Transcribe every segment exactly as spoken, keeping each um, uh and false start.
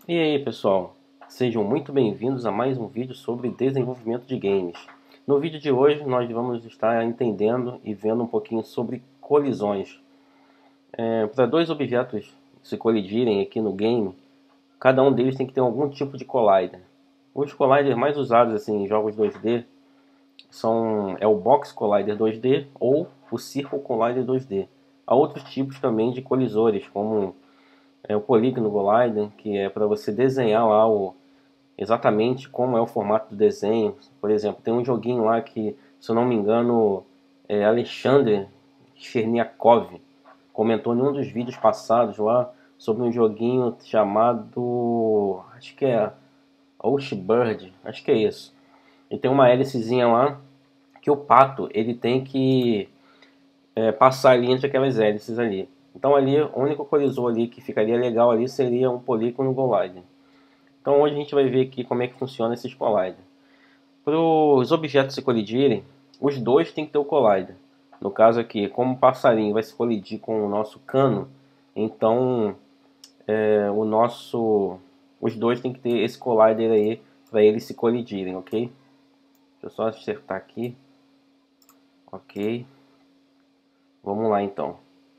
E aí pessoal, sejam muito bem-vindos a mais um vídeo sobre desenvolvimento de games. No vídeo de hoje nós vamos estar entendendo e vendo um pouquinho sobre colisões. É, para dois objetos se colidirem aqui no game, cada um deles tem que ter algum tipo de collider. Os colliders mais usados assim, em jogos dois D são é o Box Collider dois D ou o Circle Collider dois D. Há outros tipos também de colisores, como é o Polygon Collider, que é para você desenhar lá o, exatamente como é o formato do desenho. Por exemplo, tem um joguinho lá que, se eu não me engano, é Alexander Cherniakov comentou em um dos vídeos passados lá sobre um joguinho chamado, acho que é Oceanbird, acho que é isso. E tem uma hélicezinha lá que o pato ele tem que é, passar ali entre aquelas hélices ali. Então ali, o único colisor ali que ficaria legal ali seria um polígono Collider. Então hoje a gente vai ver aqui como é que funciona esses collider. Para os objetos se colidirem, os dois tem que ter o collider. No caso aqui, como o passarinho vai se colidir com o nosso cano, então é, o nosso, os dois tem que ter esse collider aí para eles se colidirem, ok? Deixa eu só acertar aqui. Ok. Vamos lá então.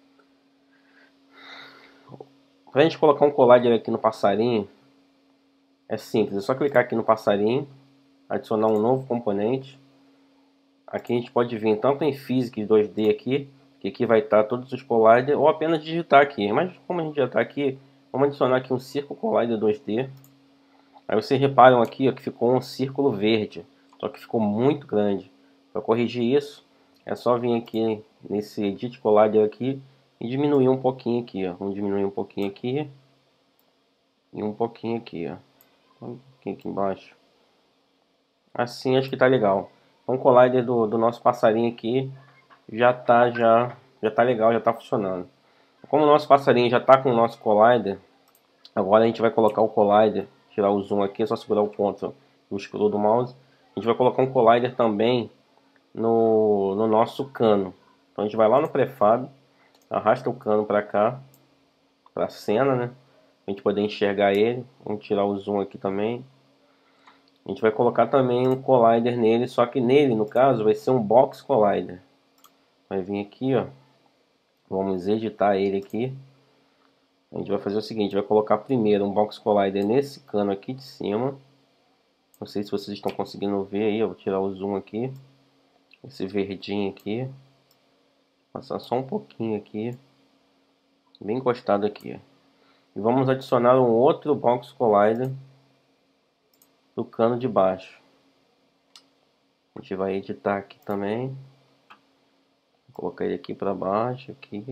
Para a gente colocar um collider aqui no passarinho, é simples, é só clicar aqui no passarinho, adicionar um novo componente. Aqui a gente pode vir tanto em Physics dois D aqui, que aqui vai estar todos os colliders, ou apenas digitar aqui. Mas como a gente já está aqui, vamos adicionar aqui um Circle Collider dois D. Aí vocês reparam aqui ó, que ficou um círculo verde, só que ficou muito grande. Para corrigir isso, é só vir aqui nesse Edit Collider aqui e diminuir um pouquinho aqui. Ó. Vamos diminuir um pouquinho aqui e um pouquinho aqui. Ó. Um pouquinho aqui embaixo. Assim acho que tá legal. Então o collider do, do nosso passarinho aqui já tá, já, já tá legal, já tá funcionando. Como o nosso passarinho já tá com o nosso collider, agora a gente vai colocar o collider, tirar o zoom aqui, é só segurar o Ctrl e o scroll do mouse. A gente vai colocar um collider também no, no nosso cano. Então a gente vai lá no prefab, arrasta o cano para cá, para a cena, né? A gente poder enxergar ele. Vamos tirar o zoom aqui também. A gente vai colocar também um collider nele, só que nele, no caso, vai ser um box collider. Vai vir aqui, ó. Vamos editar ele aqui. A gente vai fazer o seguinte, vai colocar primeiro um box collider nesse cano aqui de cima. Não sei se vocês estão conseguindo ver aí, eu vou tirar o zoom aqui. Esse verdinho aqui. Passar só um pouquinho aqui. Bem encostado aqui. E vamos adicionar um outro box collider no cano de baixo. A gente vai editar aqui também. Vou colocar ele aqui para baixo, aqui.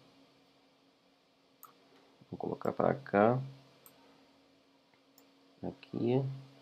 Vou colocar para cá. Aqui.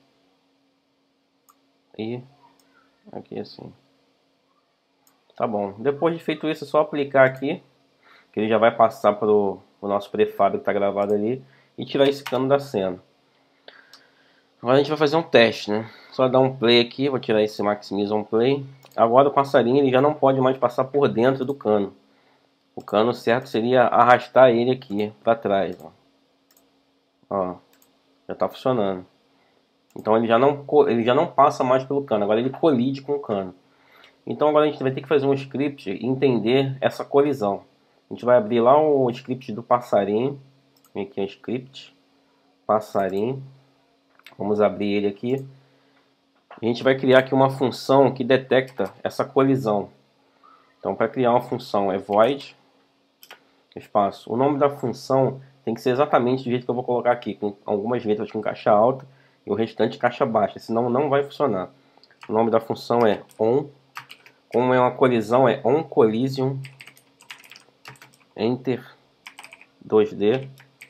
E aqui assim. Tá bom. Depois de feito isso, é só aplicar aqui. Que ele já vai passar para o nosso prefab que está gravado ali. E tirar esse cano da cena. Agora a gente vai fazer um teste, né? Só dar um play aqui. Vou tirar esse Maximize on Play. Agora o passarinho ele já não pode mais passar por dentro do cano. O cano certo seria arrastar ele aqui para trás. Ó. Ó, já está funcionando. Então ele já, não, ele já não passa mais pelo cano. Agora ele colide com o cano. Então agora a gente vai ter que fazer um script e entender essa colisão. A gente vai abrir lá o script do passarinho. Vem aqui o script. Passarinho. Vamos abrir ele aqui. A gente vai criar aqui uma função que detecta essa colisão. Então para criar uma função é void espaço. O nome da função tem que ser exatamente do jeito que eu vou colocar aqui, com algumas letras com caixa alta e o restante caixa baixa, senão não vai funcionar. O nome da função é on, como é uma colisão é on collision enter dois D,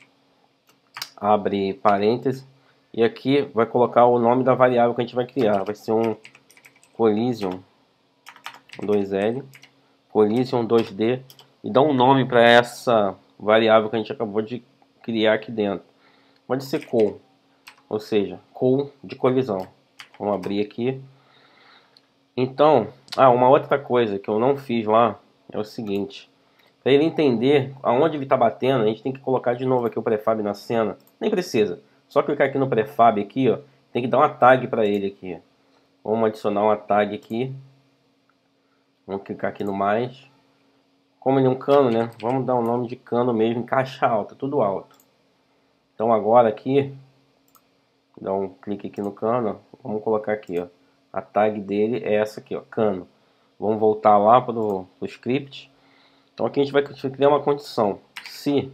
abre parênteses, e aqui vai colocar o nome da variável que a gente vai criar, vai ser um collision dois L, collision dois D, e dá um nome para essa variável que a gente acabou de criar aqui dentro. Pode ser col, ou seja, col de colisão. Vamos abrir aqui. Então, ah, uma outra coisa que eu não fiz lá é o seguinte. Para ele entender aonde ele está batendo, a gente tem que colocar de novo aqui o prefab na cena. Nem precisa. Só clicar aqui no prefab aqui, ó, tem que dar uma tag para ele aqui. Vamos adicionar uma tag aqui. Vamos clicar aqui no mais. Como ele é um cano, né? Vamos dar o um nome de cano mesmo, em caixa alta, tudo alto. Então agora aqui, dá um clique aqui no cano, ó, vamos colocar aqui, ó. A tag dele é essa aqui, ó, cano. Vamos voltar lá para o script. Então aqui a gente vai criar uma condição. Se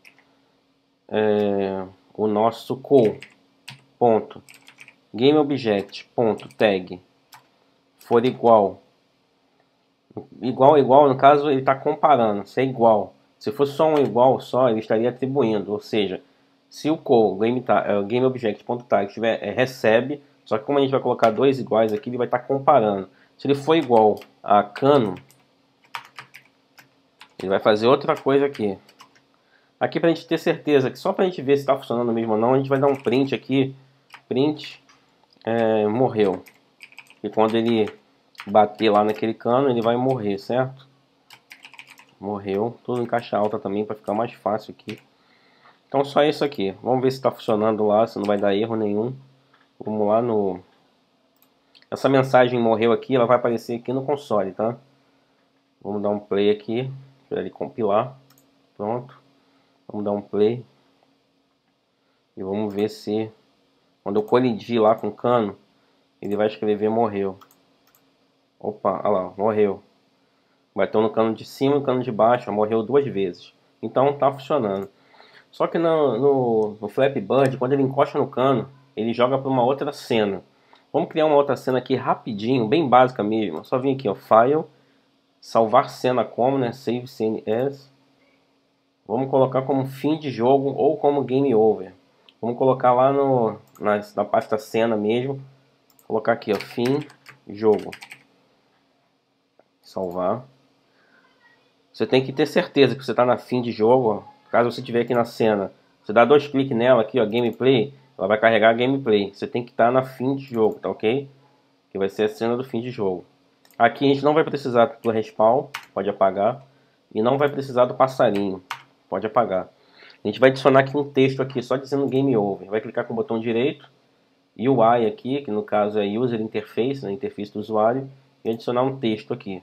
é, o nosso call ponto gameObject ponto tag for igual, igual igual, no caso ele está comparando, se é igual. Se fosse só um igual só, ele estaria atribuindo, ou seja, se o call game, uh, gameObject ponto tag tiver, é, recebe, só que como a gente vai colocar dois iguais aqui, ele vai estar tá comparando. Se ele for igual a cano, ele vai fazer outra coisa aqui. Aqui para a gente ter certeza, que só para a gente ver se está funcionando mesmo ou não, a gente vai dar um print aqui. Print é, morreu. E quando ele bater lá naquele cano, ele vai morrer, certo? Morreu. Tudo em caixa alta também para ficar mais fácil aqui. Então só isso aqui. Vamos ver se está funcionando lá, se não vai dar erro nenhum. Vamos lá no... Essa mensagem morreu aqui, ela vai aparecer aqui no console, tá? Vamos dar um play aqui, para ele compilar. Pronto. Vamos dar um play. E vamos ver se... Quando eu colidir lá com o cano, ele vai escrever morreu. Opa, olha lá, morreu. Bateu no cano de cima e no cano de baixo, morreu duas vezes. Então tá funcionando. Só que no, no, no Flappy Bird, quando ele encosta no cano, ele joga para uma outra cena. Vamos criar uma outra cena aqui rapidinho, bem básica mesmo. Só vim aqui, ó, File, salvar cena como, né? Save scene as. Vamos colocar como fim de jogo ou como game over. Vamos colocar lá no, na, na pasta cena mesmo. Colocar aqui, ó, fim jogo. Salvar. Você tem que ter certeza que você está na fim de jogo, ó. Caso você estiver aqui na cena, você dá dois cliques nela aqui, ó, gameplay, ela vai carregar a gameplay. Você tem que estar na fim de jogo, tá ok? Que vai ser a cena do fim de jogo. Aqui a gente não vai precisar do respawn, pode apagar. E não vai precisar do passarinho, pode apagar. A gente vai adicionar aqui um texto aqui, só dizendo game over. Vai clicar com o botão direito, U I aqui, que no caso é User Interface, né, interface do usuário, e adicionar um texto aqui.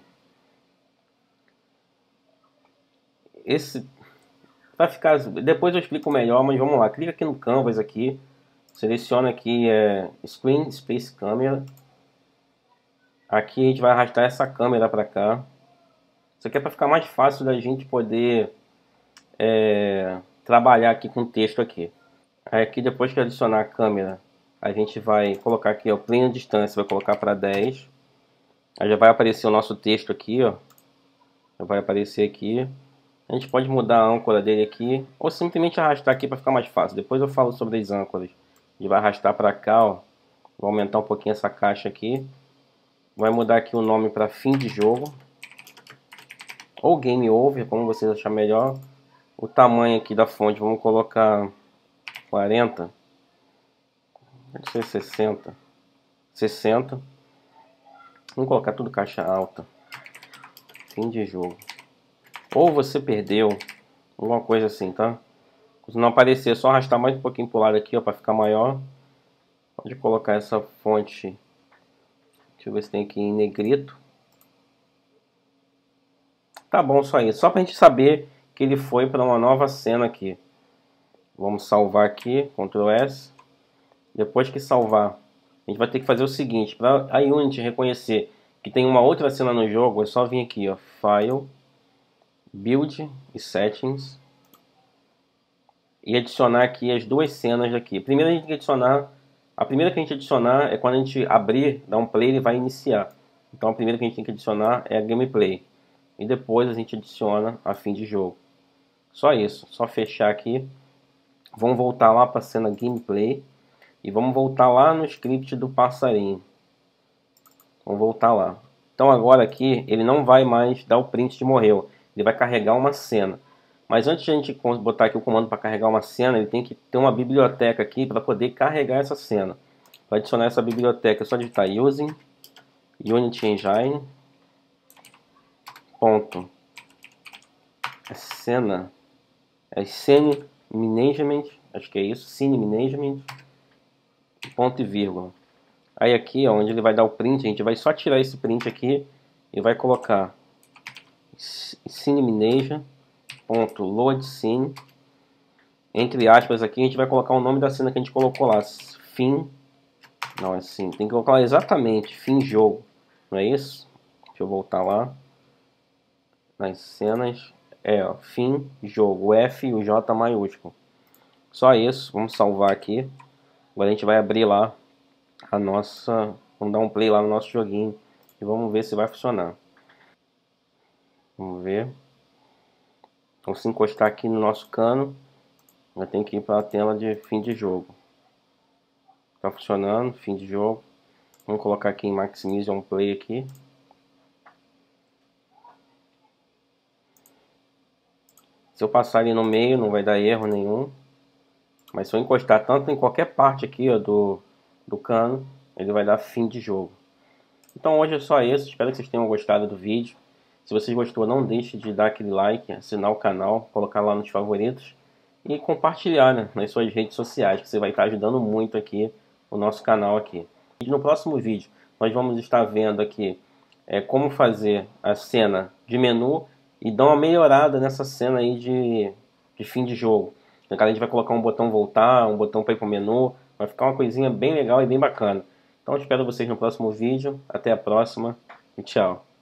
Esse vai ficar, depois eu explico melhor, mas vamos lá. Clica aqui no Canvas aqui, seleciona aqui é, Screen Space Camera. Aqui a gente vai arrastar essa câmera para cá. Isso aqui é para ficar mais fácil da gente poder é, trabalhar aqui com o texto aqui. Aí aqui depois que adicionar a câmera, a gente vai colocar aqui o plano de distância, vai colocar para dez. Aí já vai aparecer o nosso texto aqui, ó. Já vai aparecer aqui. A gente pode mudar a âncora dele aqui, ou simplesmente arrastar aqui para ficar mais fácil. Depois eu falo sobre as âncoras. A gente vai arrastar para cá, ó. Vou aumentar um pouquinho essa caixa aqui. Vai mudar aqui o nome para fim de jogo. Ou game over, como vocês acharem melhor. O tamanho aqui da fonte, vamos colocar quarenta. Pode ser sessenta. sessenta. Vamos colocar tudo caixa alta. Fim de jogo. Ou você perdeu, alguma coisa assim, tá? Se não aparecer, é só arrastar mais um pouquinho pro lado aqui, ó, para ficar maior. Pode colocar essa fonte. Deixa eu ver se tem aqui em negrito. Tá bom, só isso. Só pra gente saber que ele foi para uma nova cena aqui. Vamos salvar aqui, control S. Depois que salvar, a gente vai ter que fazer o seguinte. Para a Unity reconhecer que tem uma outra cena no jogo, é só vir aqui, ó, File, Build e Settings. E adicionar aqui as duas cenas daqui. Primeiro a gente tem que adicionar... A primeira que a gente adicionar é quando a gente abrir, dar um play, ele vai iniciar. Então a primeira que a gente tem que adicionar é a gameplay. E depois a gente adiciona a fim de jogo. Só isso. Só fechar aqui. Vamos voltar lá para a cena gameplay. E vamos voltar lá no script do passarinho. Vamos voltar lá. Então agora aqui ele não vai mais dar o print de morreu. Ele vai carregar uma cena. Mas antes de a gente botar aqui o comando para carregar uma cena, ele tem que ter uma biblioteca aqui para poder carregar essa cena. Para adicionar essa biblioteca é só digitar using Unity Engine ponto cena é scene management, acho que é isso, scene management ponto e vírgula. Aí aqui, ó, onde ele vai dar o print, a gente vai só tirar esse print aqui e vai colocar scenemination.loadScene. Entre aspas aqui, a gente vai colocar o nome da cena que a gente colocou lá. Fim. Não, é assim. Tem que colocar exatamente. Fim jogo. Não é isso? Deixa eu voltar lá. Nas cenas. É, ó. Fim jogo. O F e o J maiúsculo. Só isso. Vamos salvar aqui. Agora a gente vai abrir lá a nossa... Vamos dar um play lá no nosso joguinho. E vamos ver se vai funcionar. Vamos ver. Vamos se encostar aqui no nosso cano. Eu tenho que ir para a tela de fim de jogo. Tá funcionando, fim de jogo. Vamos colocar aqui em Maximize on Play aqui. Se eu passar ali no meio não vai dar erro nenhum. Mas se eu encostar tanto em qualquer parte aqui, ó, do, do cano, ele vai dar fim de jogo. Então hoje é só isso. Espero que vocês tenham gostado do vídeo. Se vocês gostou, não deixe de dar aquele like, assinar o canal, colocar lá nos favoritos. E compartilhar, né, nas suas redes sociais, que você vai estar ajudando muito aqui o nosso canal aqui. E no próximo vídeo nós vamos estar vendo aqui é, como fazer a cena de menu e dar uma melhorada nessa cena aí de, de fim de jogo. No caso, a gente vai colocar um botão voltar, um botão para ir para o menu, vai ficar uma coisinha bem legal e bem bacana. Então eu espero vocês no próximo vídeo, até a próxima e tchau.